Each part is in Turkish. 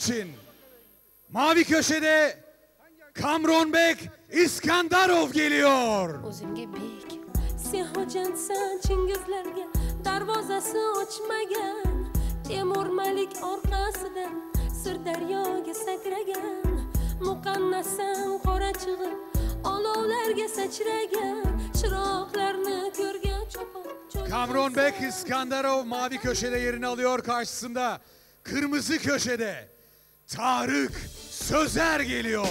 için mavi köşede Kamronbek İskandarov geliyor. O'zimga bek, sen xo'jandsan Chingizlarga darvozasi ochmagan. Temur Malik orqasidan Sirdaryoga sakragan. Muqannasam qora chig'ib olovlarga sachragan. Chiroqlarni ko'rgan cho'pon. Kamronbek İskandarov mavi köşede yerini alıyor, karşısında kırmızı köşede Tarık Sözer geliyor.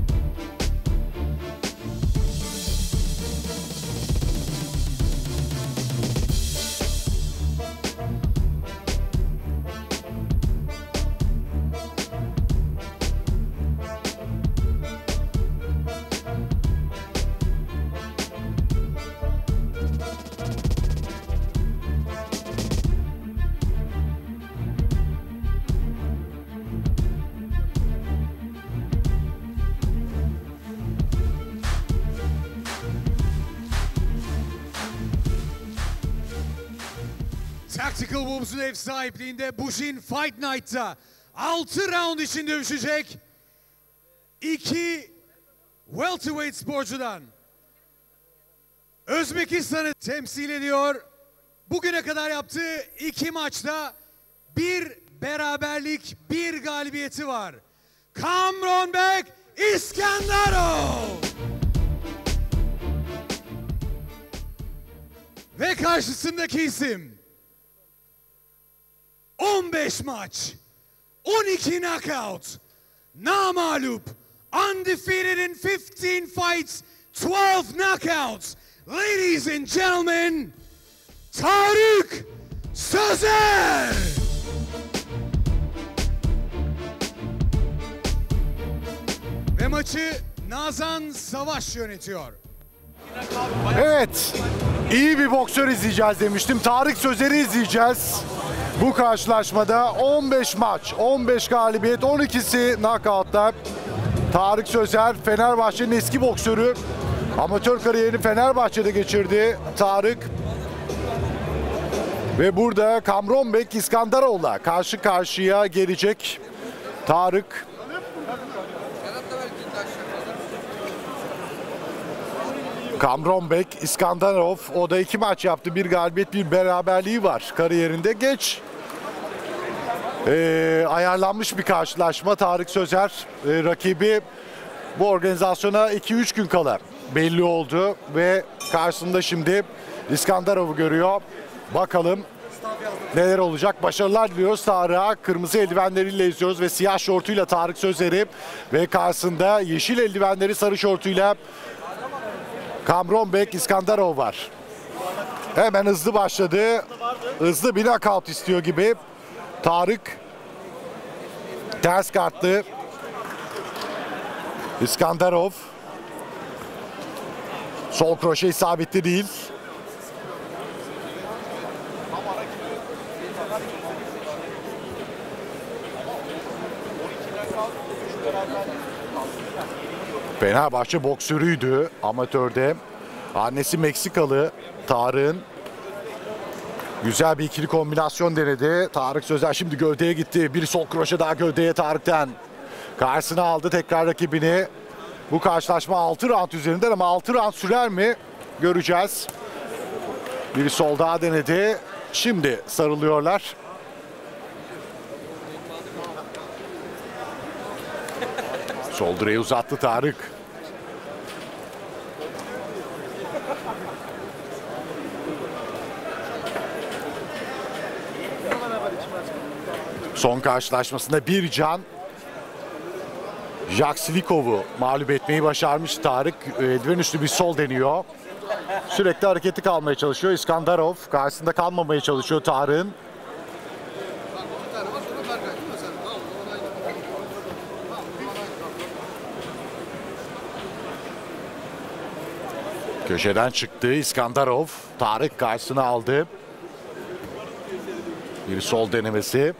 Tactical Wolves'un ev sahipliğinde Bujin Fight Night'ta 6 round için dövüşecek 2 welterweight sporcudan. Özbekistan'ı temsil ediyor. Bugüne kadar yaptığı 2 maçta 1 beraberlik, 1 galibiyeti var. Kamronbek İskandarov. Ve karşısındaki isim 15 maç, 12 knockout, namağlup, undefeated in 15 fights, 12 knockouts. Ladies and gentlemen, Tarık Sözer. Ve maçı Nazan Savaş yönetiyor. Evet, iyi bir boksör izleyeceğiz demiştim. Tarık Sözer'i izleyeceğiz. Bu karşılaşmada 15 maç, 15 galibiyet, 12'si knockoutlar. Tarık Sözer, Fenerbahçe'nin eski boksörü. Amatör kariyerini Fenerbahçe'de geçirdi Tarık. Ve burada Kamronbek İskandarov'la karşı karşıya gelecek Tarık. Kamronbek İskandarov, o da 2 maç yaptı. 1 galibiyet, 1 beraberliği var kariyerinde. Geç ayarlanmış bir karşılaşma. Tarık Sözer rakibi bu organizasyona 2-3 gün kala belli oldu. Ve karşısında şimdi İskandarov'u görüyor. Bakalım neler olacak. Başarılar diliyoruz Tarık'a. Kırmızı eldivenleriyle izliyoruz ve siyah şortuyla Tarık Sözer'i. Ve karşısında yeşil eldivenleri, sarı şortuyla Kamronbek İskandarov var. Hemen hızlı başladı. Hızlı bir knockout istiyor gibi. Tarık ters kartlı. İskandarov sol kroşe isabetli değil. Fenerbahçe boksörüydü amatörde. Annesi Meksikalı Tarık'ın. Güzel bir ikili kombinasyon denedi. Tarık Sözer şimdi gövdeye gitti. Bir sol kroşe daha gövdeye Tarık'tan. Karşısına aldı tekrar rakibini. Bu karşılaşma 6 round üzerinden ama 6 round sürer mi? Göreceğiz. Bir sol daha denedi. Şimdi sarılıyorlar. Sol direği uzattı Tarık. Son karşılaşmasında bir can Jaksilikov'u mağlup etmeyi başarmış Tarık. Eldiven üstü bir sol deniyor. Sürekli hareketi kalmaya çalışıyor. İskandarov karşısında kalmamaya çalışıyor Tarık'ın. Köşeden çıktı İskandarov. Tarık karşısına aldı. Bir sol denemesi.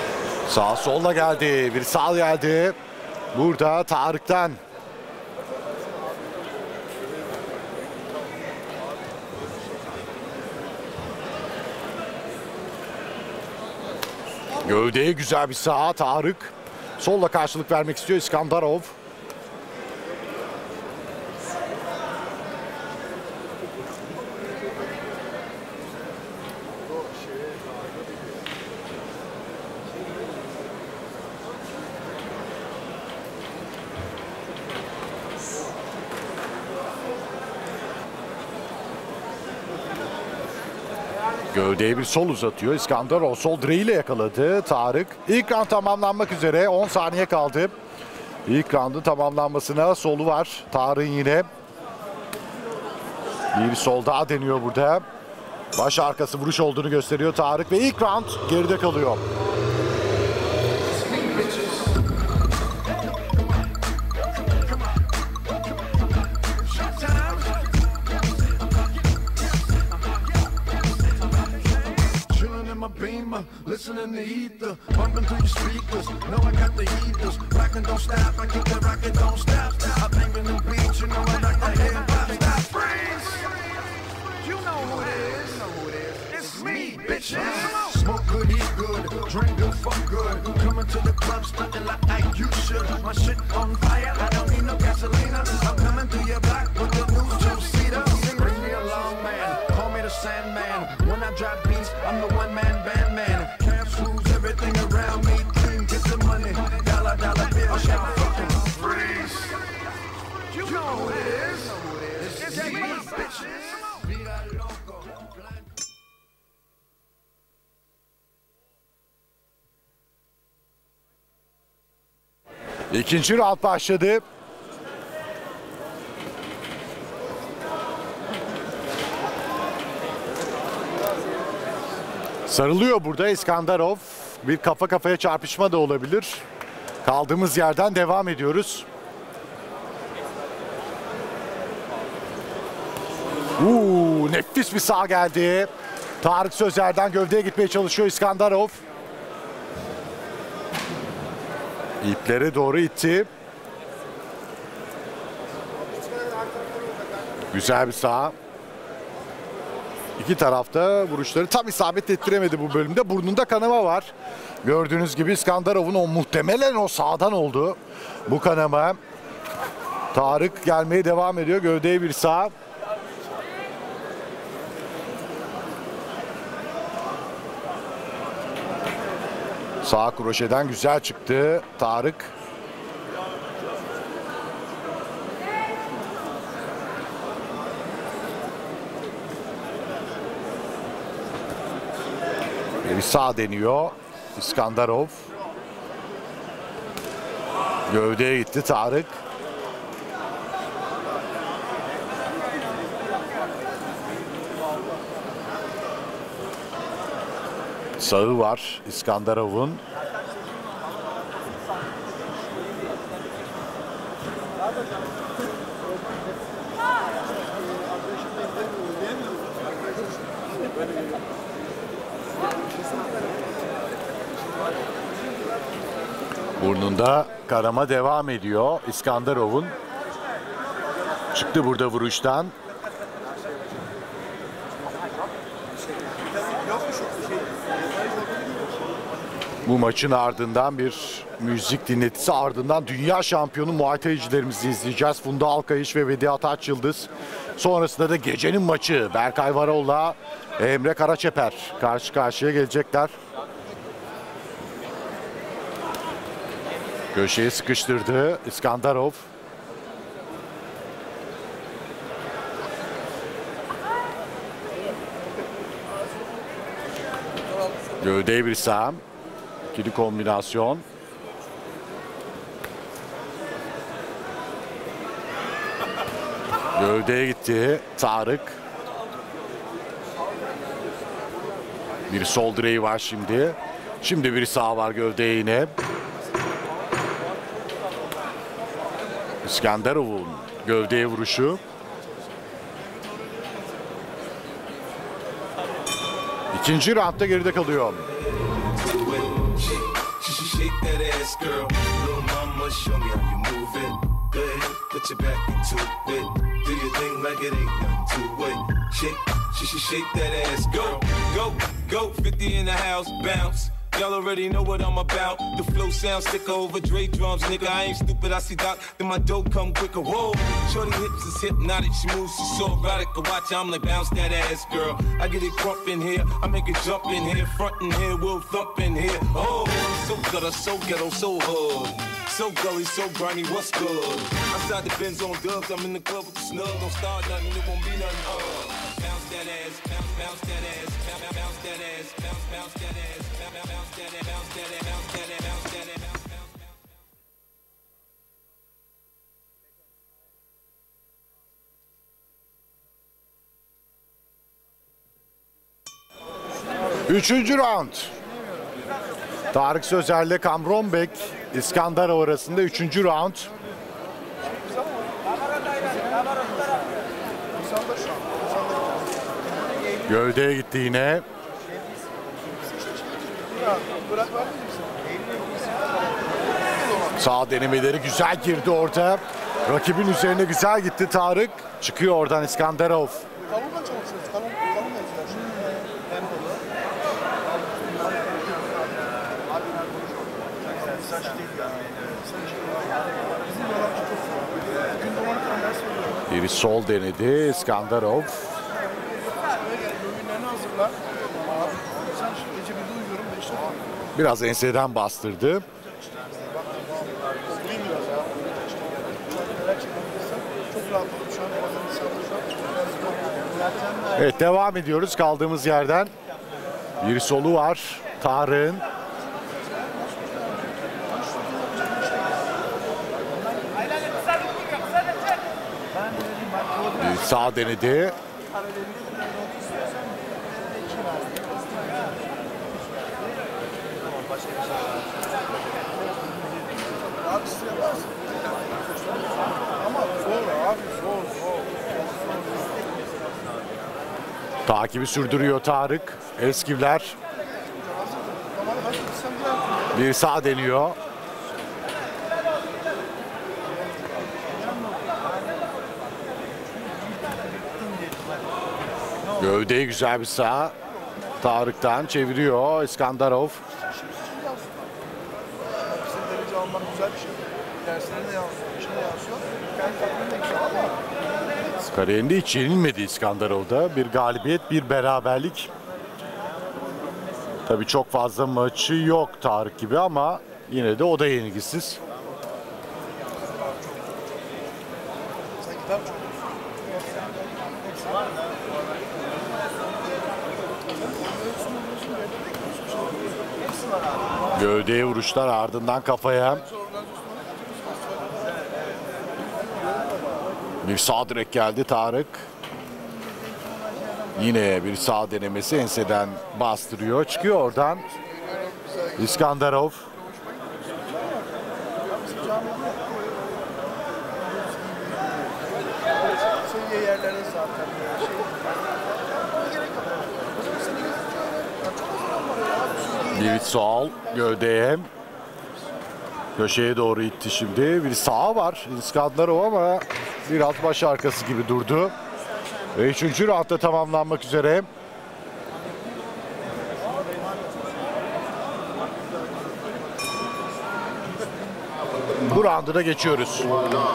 Sağ solla geldi. Bir sağ geldi. Burada Tarık'tan. Gövdeye güzel bir sağ. Tarık solla karşılık vermek istiyor İskandarov. Gövdeye bir sol uzatıyor. İskandarov sol direğiyle yakaladı. Tarık. İlk round tamamlanmak üzere. 10 saniye kaldı. İlk roundun tamamlanmasına solu var. Tarık'ın yine. Bir sol daha deniyor burada. Baş arkası vuruş olduğunu gösteriyor Tarık ve ilk round geride kalıyor. Listening to ether, bumping through your speakers. Know I got the heaters, rockin' don't stop. I keep that rocket don't stop. I bang in the beach, you know I like the hip hop. Stop, freeze! You know who it is? It's me, bitches. Smoke good, eat good, drink good, fuck good. Coming to the club, stunting like you should. My shit on fire, I don't need no gasolina. I'm coming through your block with the new two-seater. Bring me along, man. Call me the Sandman. When I drop beats, I'm the one-man band man. Everything around me, clean, get the money. Dollar, dollar bill, shout fucking freeze. You know who it is. It's me, bitches. Vida loco. İkinci round başladı. Sarılıyor burada İskandarov. Bir kafa kafaya çarpışma da olabilir. Kaldığımız yerden devam ediyoruz. Nefis bir sağ geldi. Tarık Sözer'den gövdeye gitmeye çalışıyor İskandarov. İplere doğru itti. Güzel bir sağ. İki tarafta vuruşları tam isabet ettiremedi bu bölümde. Burnunda kanama var. Gördüğünüz gibi İskandarov'un muhtemelen o sağdan oldu bu kanama. Tarık gelmeye devam ediyor. Gövdeye bir sağ. Sağ kroşeden güzel çıktı Tarık. Bir sağ deniyor İskandarov. Gövdeye gitti Tarık. Sağı var İskandarov'un. Burnunda karama devam ediyor İskandarov'un. Çıktı burada vuruştan. Bu maçın ardından bir müzik dinletisi, ardından dünya şampiyonu Muay Thai'cilerimizi izleyeceğiz. Funda Alkayış ve Vedihat Açyıldız. Sonrasında da gecenin maçı Berkay Varol'la Emre Karaçeper karşı karşıya gelecekler. Köşeye sıkıştırdı İskandarov. Gövdeye bir sağ. İkili kombinasyon. Gövdeye gitti Tarık. Bir sol direği var şimdi. Şimdi bir sağ var gövdeye yine. İskandarov'un gövdeye vuruşu. İkinci roundda geride kalıyor. Shake that ass, go, go, go, 50 in the house, bounce. Y'all already know what I'm about. The flow sounds sicker over Dre drums, nigga. I ain't stupid, I see Doc, then my dope come quicker. Whoa, shorty hips is hypnotic, she moves, she's so erotic. I watch, I'm like, bounce that ass, girl. I get it crump in here, I make it jump in here, front in here, we'll thump in here. Oh, so gutter, so ghetto, so hood. So gully, so grimy, what's good? Outside the Benz on dubs, I'm in the club with the snug. Don't start nothing, it won't be nothing. Bounce that ass, bounce that ass, bounce that ass, bounce that ass, bounce that ass, bounce that ass, bounce that ass, bounce that ass, bounce that ass. Üçüncü round. Tarık Sözer'le Kamron Bek, İskandarov arasında 3. round. Gövdeye gitti yine. Sağ denemeleri güzel girdi orada. Rakibin üzerine güzel gitti Tarık. Çıkıyor oradan İskandarov. Bir sol denedi İskandarov. Biraz enseden bastırdı. Evet, devam ediyoruz kaldığımız yerden. Bir solu var Tarık'ın. Bir sağ denedi. Takibi sürdürüyor Tarık. Eskivler. Bir sağ deniyor. Gövdeyi güzel bir sağ. Tarık'tan çeviriyor İskandarov. Kariyerinde hiç yenilmedi İskandarov'da. Bir galibiyet, bir beraberlik. Tabii çok fazla maçı yok Tarık gibi ama yine de o da yenilgisiz. Gövdeye vuruşlar, ardından kafaya. Bir sağ direk geldi Tarık. Yine bir sağ denemesi, enseden bastırıyor. Çıkıyor oradan İskandarov. Bir sol gövdeye. Köşeye doğru itti şimdi. Bir sağ var İskandarov ama biraz baş arkası gibi durdu. Ve 3. roundda tamamlanmak üzere. Bu roundu da geçiyoruz.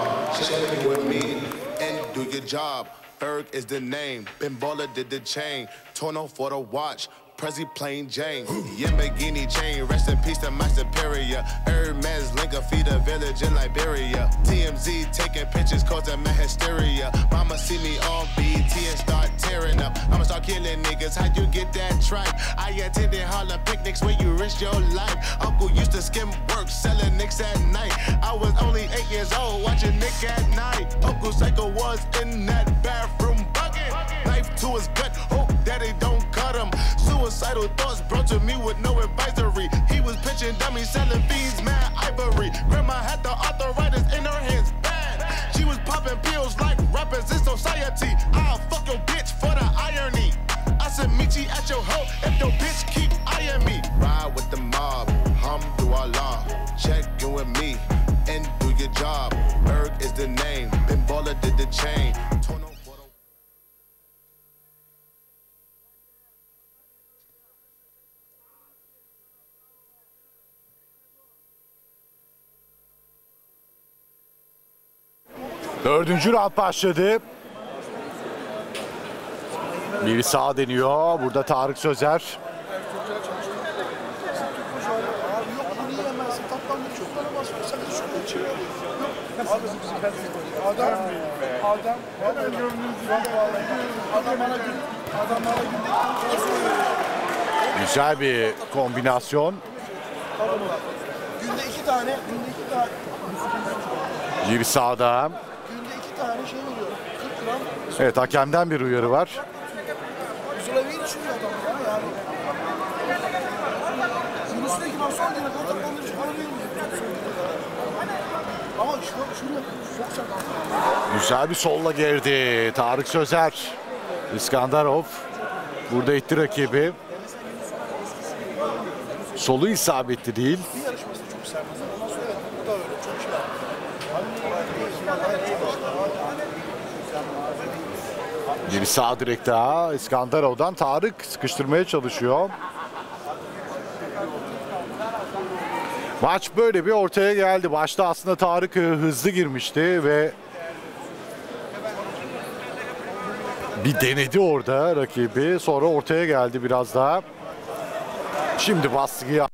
Berg is the name. Ben Baller did the chain. Tono for the watch. Prezi plain Jane. Yamagini chain. Rest in peace to my superior. Hermes Linka feed a village in Liberia. TMZ taking pictures causing my hysteria. Mama see me on BET and start tearing up. I'ma start killing niggas. How you get that tripe? I attended Harlem picnics where you risk your life. Uncle used to skim work selling nicks at night. I was only 8 years old watching Nick at night. Uncle Psycho was in that bathroom bucket. Knife to his gut. Hope daddy don't cut him. Suicidal thoughts brought to me with no advisory. He was pitching dummies, selling fiends, mad ivory. Grandma had the arthritis in her hands, bad. She was popping pills like rappers in society. I'll fuck your bitch for the irony. I said meet you at your hoe if your bitch keep eyeing me. Ride with the mob, hamdulillah. Check in with me and do your job. Berg is the name, Ben Baller did the chain. Dördüncü round başladı. Bir sağ deniyor. Burada Tarık Sözer. Güzel bir kombinasyon. Günde iki tane. Bir sağda. Günde iki tane şey veriyor. 40 gram. Evet, hakemden bir uyarı var. Sulavi'yi düşünüyor adam ya yani. Yunus'taki ben son güne kadar toplandırıcı para değil mi? Ama işte şunu çok çakal. Güzel bir solla girdi Tarık Sözer. İskandarov burada itti rakibi. Solu isabetli değil. Bir yarışması çok sert. Ondan sonra evet bu da öyle çok şey yaptı. Bir sağ direkt daha İskandarov'dan. Tarık sıkıştırmaya çalışıyor. Maç böyle bir ortaya geldi. Başta aslında Tarık hızlı girmişti ve bir denedi orada rakibi. Sonra ortaya geldi biraz daha. Şimdi baskıya.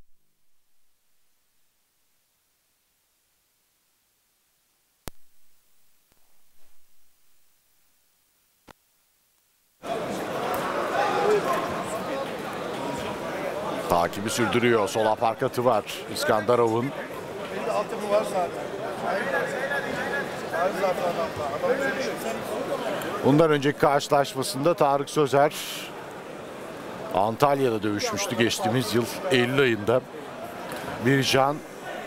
Takibi sürdürüyor. Sol aparkatı var İskandarov'un. Benim de altyapı var zaten. Var zaten adamda. Bundan önceki karşılaşmasında Tarık Sözer Antalya'da dövüşmüştü geçtiğimiz yıl Eylül ayında. Bircan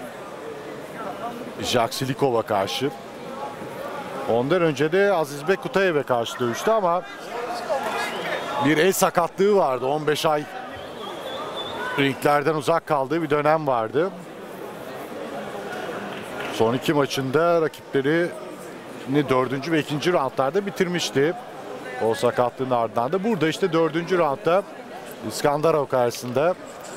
Jaksilikov'a karşı. Ondan önce de Azizbek Kutayev'e karşı dövüştü ama bir el sakatlığı vardı. 15 ay ringlerden uzak kaldığı bir dönem vardı. Son iki maçında rakiplerini 4. ve 2. roundlarda bitirmişti. O sakatlığın ardından da burada işte 4. roundda İskandarov karşısında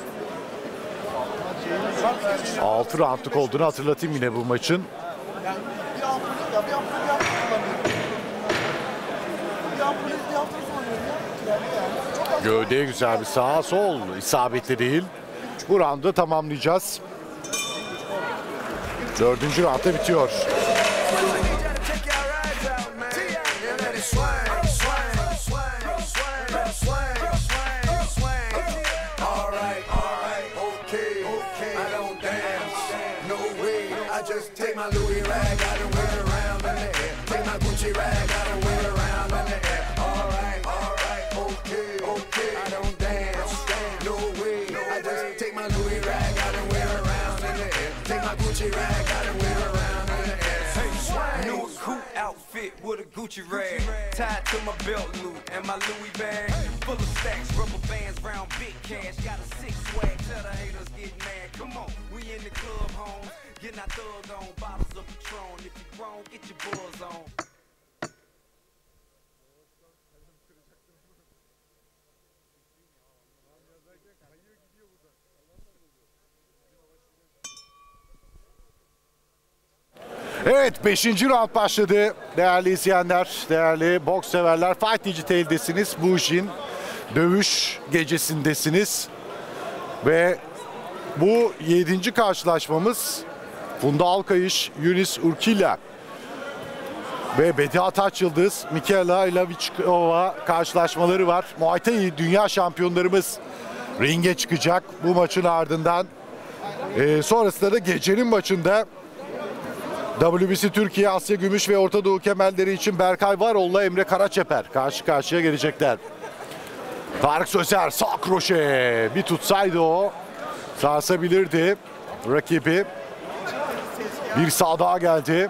6 roundluk olduğunu hatırlatayım yine bu maçın. Yani bir hafta sonra Gövdeye güzel bir sağ sol isabetli değil. Bu roundu tamamlayacağız. 4. roundda bitiyor. Take my Louis rag, I don't wear it around in the air. Take my Gucci rag, I don't wear it around in the air. Alright, okay, I don't dance, no way. I just take my Louis rag, I don't wear it around in the air. Take my Gucci rag, I don't wear it around in the air. Hey, new coupe outfit with a Gucci rag, tied to my belt loop and my Louis bag, full of stacks, rubber bands, round big cash. Got a six swag, tell the haters get mad. Come on, we in the club, home. Getting our thug on, bottles of Patron. If you grown, get your buzz on. Evet, 5. round başladı değerli izleyenler, değerli boks severler. Fight Digital'desiniz. Bujin dövüş gecesindesiniz. Ve bu 7. karşılaşmamız Funda Alkayış, Yunus Urkila ve Bediha Taçyıldız, Mikaela Ilavichkova karşılaşmaları var. Muay Thai dünya şampiyonlarımız ringe çıkacak bu maçın ardından. Sonrasında da gecenin maçında WBC Türkiye, Asya Gümüş ve Orta Doğu kemerleri için Berkay Varol'la Emre Karaçeper karşı karşıya gelecekler. Tarık Sözer sağ kroşe, bir tutsaydı o sarsabilirdi rakibi. Bir sağ daha geldi.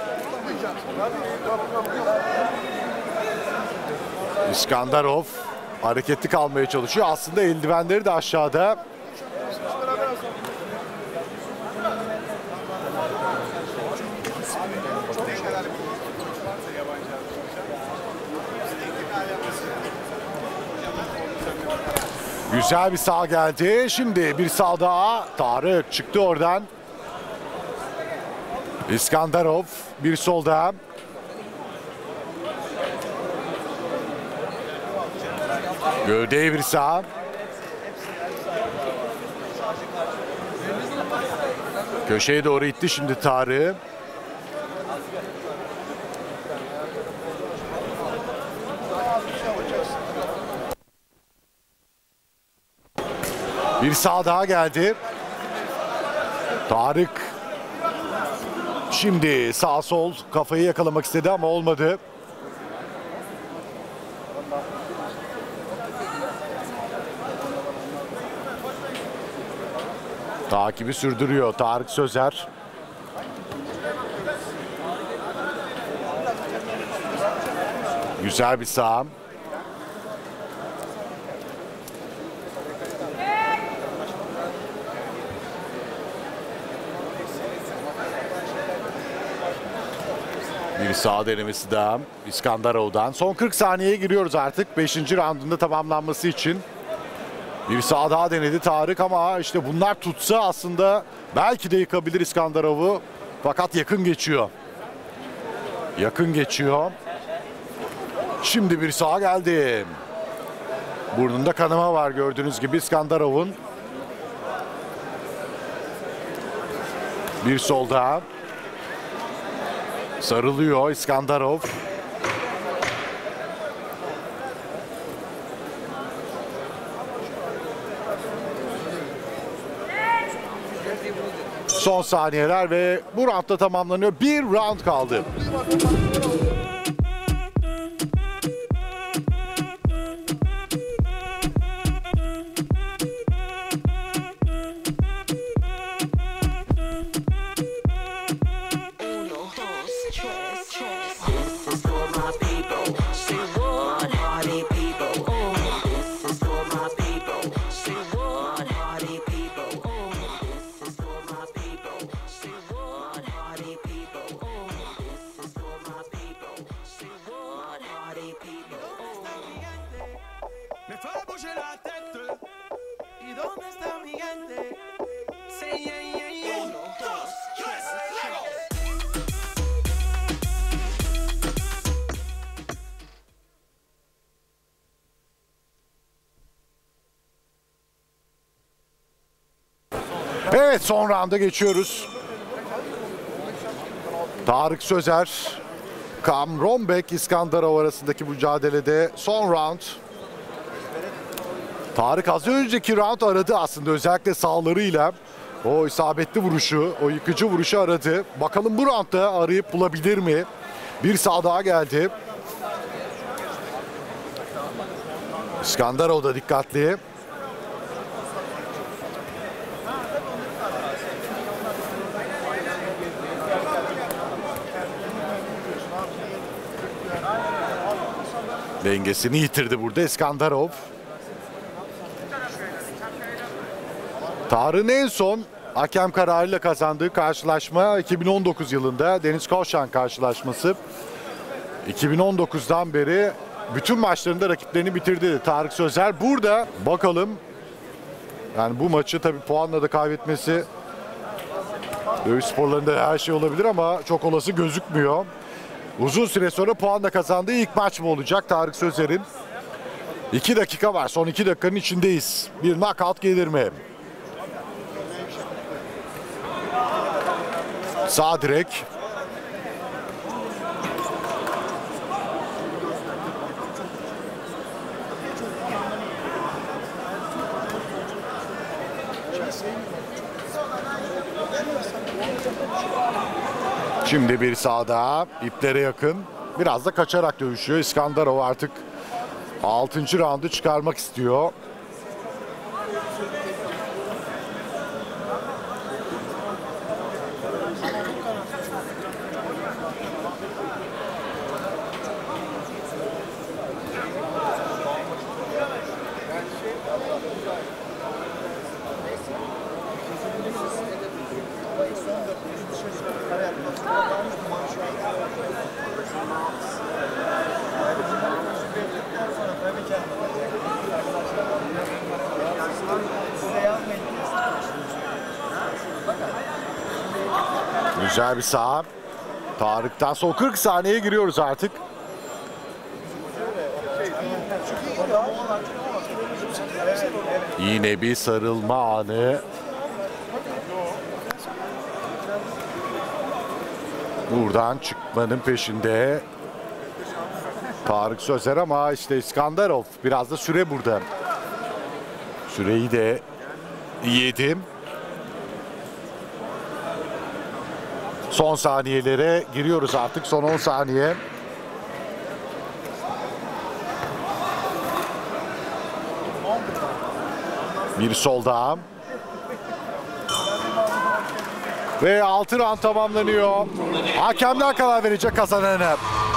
İskandarov hareketli kalmaya çalışıyor. Aslında eldivenleri de aşağıda. Güzel bir sağ geldi. Şimdi bir sağ daha. Tarık çıktı oradan. İskandarov bir sol daha. Gövdeye bir sağ. Köşeye doğru itti şimdi Tarık. Bir sağ daha geldi. Tarık şimdi sağ sol kafayı yakalamak istedi ama olmadı. Takibi sürdürüyor Tarık Sözer. Güzel bir sağ. Bir sağ denemesi daha İskandarov'dan. Son 40 saniyeye giriyoruz artık 5. roundunda tamamlanması için. Bir sağ daha denedi Tarık ama işte bunlar tutsa aslında belki de yıkabilir İskandarov'u. Fakat yakın geçiyor. Yakın geçiyor. Şimdi bir sağ geldi. Burnunda kanama var gördüğünüz gibi İskandarov'un. Bir sol daha. Sarılıyor İskandarov. Son saniyeler ve bu roundda tamamlanıyor. Bir round kaldı. Evet, son rounda geçiyoruz. Tarık Sözer, Kamronbek, İskandarov arasındaki mücadelede son round. Tarık az önceki round aradı aslında, özellikle sağlarıyla. O isabetli vuruşu, o yıkıcı vuruşu aradı. Bakalım bu roundda arayıp bulabilir mi? Bir sağ daha geldi. İskandarov da dikkatli. Dengesini yitirdi burada İskandarov. Tarık'ın en son hakem kararıyla kazandığı karşılaşma 2019 yılında Deniz Koşan karşılaşması. 2019'dan beri bütün maçlarında rakiplerini bitirdi Tarık Sözer. Burada bakalım, yani bu maçı tabii puanla da kaybetmesi, dövüş sporlarında her şey olabilir ama çok olası gözükmüyor. Uzun süre sonra puanla kazandığı ilk maç mı olacak Tarık Sözer'in? 2 dakika var. Son 2 dakikanın içindeyiz. Bir knockout gelir mi? Sağ direk. Şimdi bir sağda, iplere yakın. Biraz da kaçarak dövüşüyor. İskandarov artık 6. roundu çıkarmak istiyor. Güzel bir sağ. Tarık'tan son 40 saniyeye giriyoruz artık. Yine bir sarılma anı. Buradan çıkmanın peşinde Tarık Sözer ama işte İskandarov biraz da süre burada. Süreyi de yedim. Son saniyelere giriyoruz artık. Son 10 saniye. Bir sol daha. Ve 6 round tamamlanıyor. Hakemler karar verecek kazananı.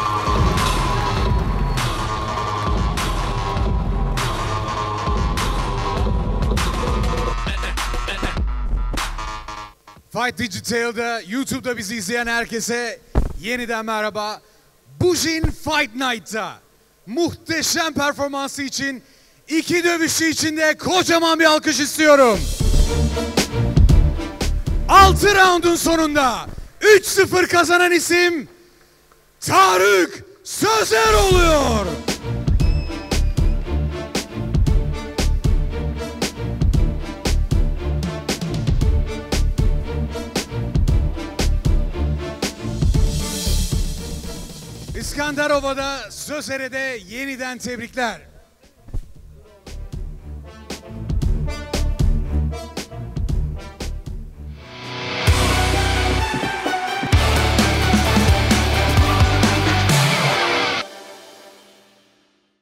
Fight Digital'da, YouTube'da bizi izleyen herkese yeniden merhaba. Bujin Fight Night'ta muhteşem performansı için iki dövüşçü için de kocaman bir alkış istiyorum. 6 roundun sonunda 3-0 kazanan isim Tarık Sözer oluyor. İskandarov'a da Sözer'e de yeniden tebrikler.